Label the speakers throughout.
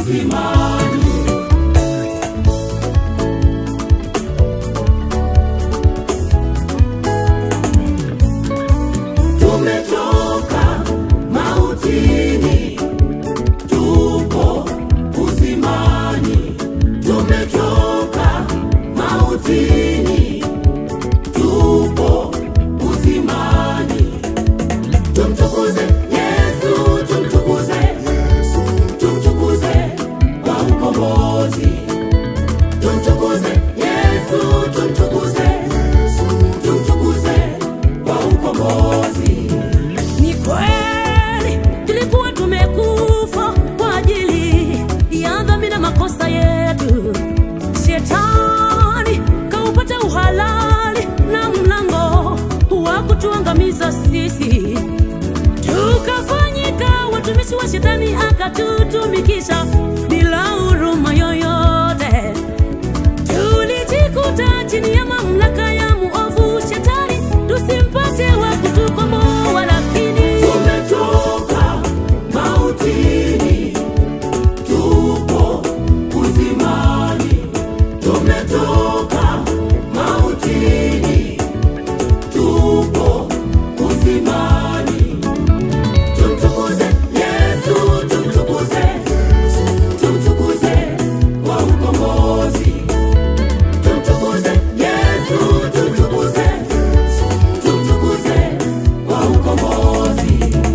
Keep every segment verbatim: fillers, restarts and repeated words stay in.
Speaker 1: uzimani. Tumetoka mautini, tupo uzimani. Tumetoka mautini, tupo uzimani. Tumtukuze Yesu, tumtukuze, tumtukuze kwa ukombozi. Tumtukuze Yesu, tumtukuze, tumtukuze kwa ukombozi.
Speaker 2: Ni kweli tulikuwa tumekufa kwa ajili ya dhambi na makosa yetu. Shetani kaupata uhalali na mlango wa kutuangamiza sisi. Tukafanyika watumishi wa Shetani, akatutumikisha bila huruma yoyote. Tulijikuta chini ya mamlaka ya muovu Shetani, tusimpate wa kutukomboa, lakini
Speaker 1: tumetoka mautini, tupo uzimani. Tumetoka mautini, tupo uzimani. Tumtukuze Yesu, tumtukuze, tumtukuze kwa ukombozi. Tumtukuze Yesu, tumtukuze, tumtukuze kwa ukombozi.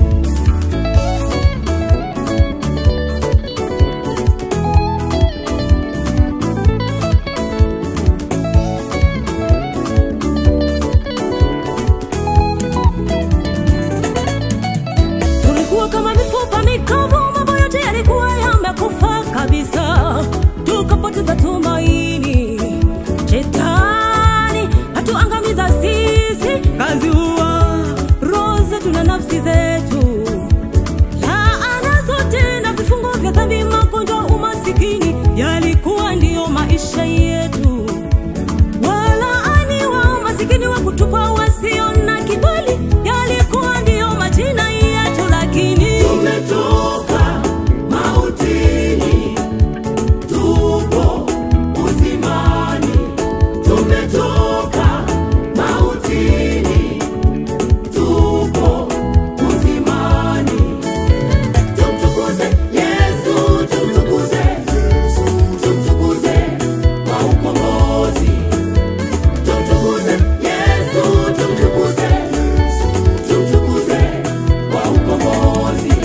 Speaker 2: tulikuwa kama mifupa mikavu, mambo yote yalikuwa yamekufa kabisa. Tukapoteza tumaini, Shetani hatuangamiza sisi, kazi huwa roho zetu na nafsi zetu. Laana zote na vifungo vya dhambi, magonjwa, umasikini, yalikuwa ndiyo maisha yetu. Walaaniwa, masikini wa kutupwa, wasio na kibali, yalikuwa ndiyo majina yetu, lakini
Speaker 1: Tumetoka mautini, tupo uzimani. Tumetoka mautini, tupo uzimani. Tumtukuze Yesu, tumtukuze, tumtukuze kwa ukombozi. Tumtukuze Yesu, tumtukuze, tumtukuze kwa ukombozi.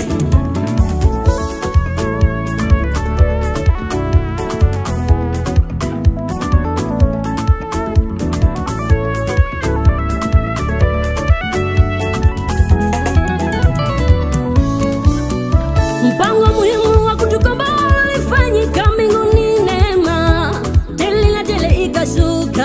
Speaker 2: mpango muhimu wa kutukomboa ulifanyika mbinguni, neema tele na tele ikashuka.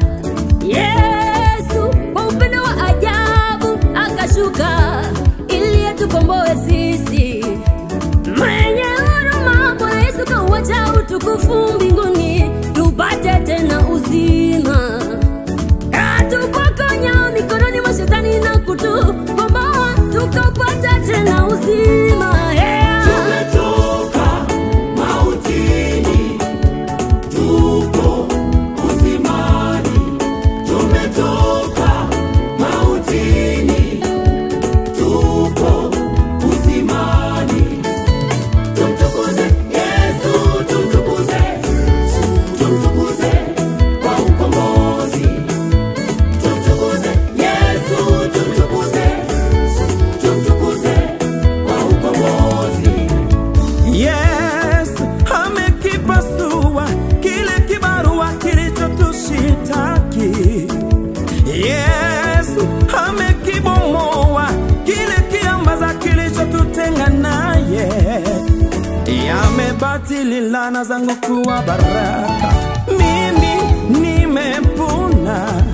Speaker 2: Yesu kwa upendo wa ajabu akashuka ili atukomboe sisi. Mwenye huruma, Bwana Yesu kauacha utukufu mbinguni, tupate tena uzima. Katupokonya mikononi mwa Shetani na kutukomboa, tukapata tena uzima. Yeah.
Speaker 1: Tumetoka mautini, tupo uzimani. Tumetoka mautini, tupo uzimani. Tumtukuze Yesu, tumtukuze, tumtukuze kwa ukombozi. Tumtukuze Yesu, tumtukuze, tumtukuze kwa ukombozi.
Speaker 3: Yes, amekipasua kile kibarua kilichotushitaki. Yes, amekibomoa kile kiambaza kilichotutenga naye. Yamebatili laana zangu kuwa baraka, mimi nimepona.